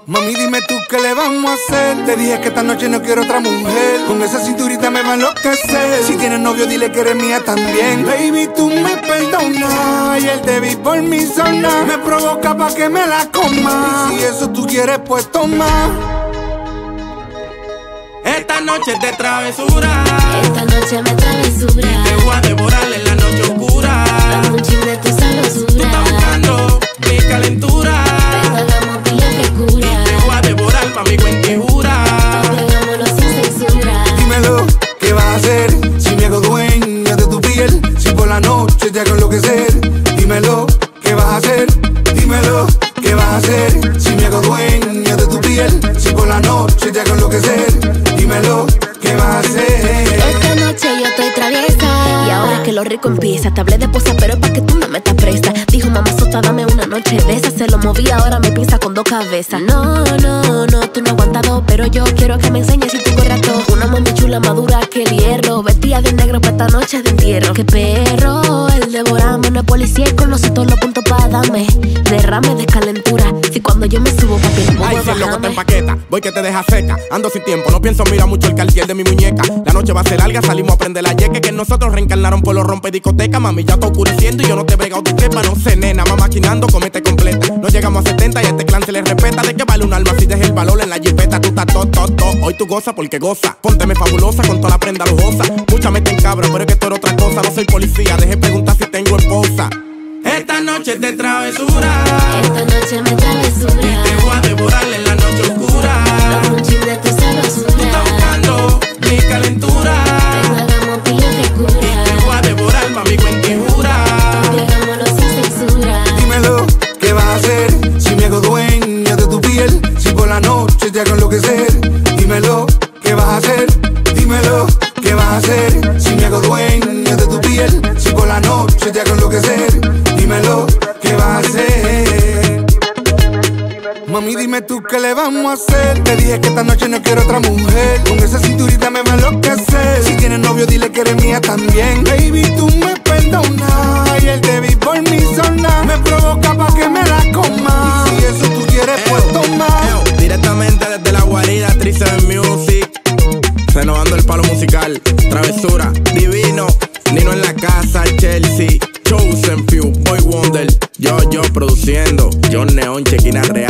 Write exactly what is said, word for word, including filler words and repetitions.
Mami, dime tú qué le vamos a hacer. Te dije que esta noche no quiero otra mujer. Con esa cinturita me va a enloquecer. Si tienes novio, dile que eres mía también. Baby, tú me perdonas. Y el te vi por mi zona me provoca pa' que me la coma. Y si eso tú quieres, pues toma. Esta noche es de travesura. Esta noche me travesura. Y te voy a devorar en la noche oscura. Dame un chin de tu sabrosura. Tú estás buscando mi calentura. Hagamos pila que cura. Y te voy a devorar pa' mi cuenta y jura. Hagámoslo sin censura. Dímelo, ¿qué vas a hacer? Si me hago dueña de tu piel. Si por la noche te hago enloquecer. Dímelo, ¿qué vas a hacer? Dímelo, ¿qué vas a hacer? Si me hago dueña de tu piel. Si por la noche te hago enloquecer. Dímelo, ¿qué vas a hacer? Esta noche yo estoy traviesa. Y ahora que lo rico empieza. Te hablé de posa, pero es pa' que tú no metas presta. Dijo mamá sota, dame una noche de esa. Se lo moví, ahora me pinza con dos cabezas. No, no, no, tú no aguantas dos. Pero yo quiero que me enseñes si tú corres todo. Una mami chula madura que el hierro. Vestida de negro pa' esta noche de entierro. Qué perro, el devoramos. No es policía y conoce todos los puntos pa' darme. Derrame de calentura. Si cuando yo me subo, papi, el bobo Ay, si el loco bájame. te empaqueta, voy que te deja seca. Ando sin tiempo, no pienso, mira mucho el cartier de mi muñeca. La noche va a ser larga, salimos a prender la yeque. Que nosotros reencarnaron por los rompe discoteca. Mami, ya está oscureciendo y yo no te he bregado de trepa. No sé, nena, mamá maquinando, comete completa. No llegamos a setenta y a este clan se le respeta. ¿De qué vale un alma si deja el valor en la jipeta? Tú estás to, to, to. Hoy tú goza porque goza. Pónteme fabulosa con toda la prenda lujosa. Mucha mete en cabra, pero es que esto era otra cosa. No soy policía, deje preguntar si tengo esposa. Esta noche es de travesura. Esta noche me travesura. Y te voy a devorar en la noche oscura. Dame un chin de tu sabrosura. Tú estás buscando mi calentura. Hagamos pila que cura. Y te voy a devorar pa' mi cuenta y jura. Hagámoslo sin censura. Dímelo, ¿qué vas a hacer? Si me hago dueña de tu piel. Si por la noche te hago enloquecer. Dímelo, ¿qué vas a hacer? Dímelo, ¿qué vas a hacer? Si me hago dueña de tu piel. Si por la noche te hago enloquecer. Dímelo, ¿qué vas a hacer? Mami, dime tú qué le vamos a hacer. Te dije que esta noche no quiero otra mujer. Con esa cinturita me va a enloquecer. Si tienes novio, dile que eres mía también. Baby, tú me perdonas. Y el te vi por mi zona me provoca pa' que me la coma. Y si eso tú quieres, pues toma. Eo, directamente desde la guarida, tres siete Music. Renovando el palo musical. Travesura, divino. Nino en la casa, Chelsea. Chosen Few, Boy Wonder. Yo, yo produciendo. John Neon, Chequina Real.